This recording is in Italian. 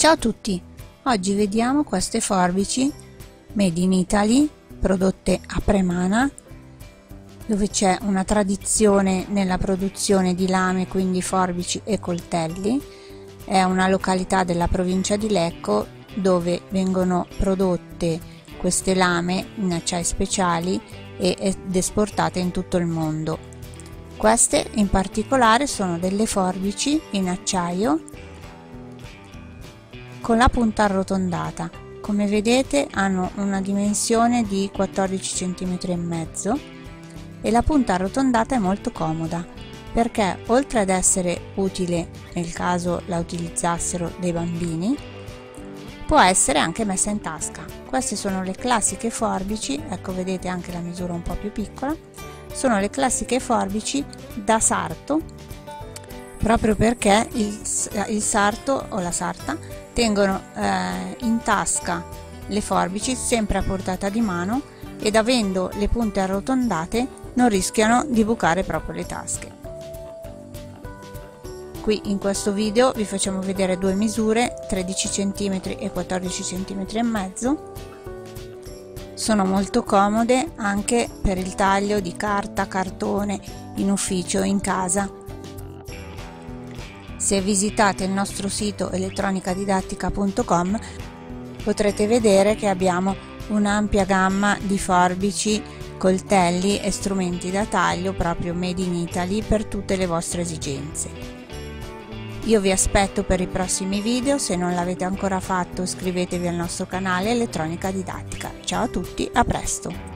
Ciao a tutti! Oggi vediamo queste forbici made in Italy, prodotte a Premana, dove c'è una tradizione nella produzione di lame, quindi forbici e coltelli. È una località della provincia di Lecco dove vengono prodotte queste lame in acciai speciali ed esportate in tutto il mondo. Queste in particolare sono delle forbici in acciaio con la punta arrotondata. Come vedete hanno una dimensione di 14 cm e mezzo e la punta arrotondata è molto comoda perché, oltre ad essere utile nel caso la utilizzassero dei bambini, può essere anche messa in tasca. Queste sono le classiche forbici, ecco, vedete anche la misura un po' più piccola, sono le classiche forbici da sarto, proprio perché il sarto o la sarta tengono in tasca le forbici sempre a portata di mano ed avendo le punte arrotondate non rischiano di bucare proprio le tasche. Qui in questo video vi facciamo vedere due misure, 13 cm e 14 cm e mezzo. Sono molto comode anche per il taglio di carta, cartone, in ufficio, in casa. Se visitate il nostro sito elettronicadidattica.com potrete vedere che abbiamo un'ampia gamma di forbici, coltelli e strumenti da taglio proprio made in Italy per tutte le vostre esigenze. Io vi aspetto per i prossimi video, se non l'avete ancora fatto iscrivetevi al nostro canale Elettronica Didattica. Ciao a tutti, a presto!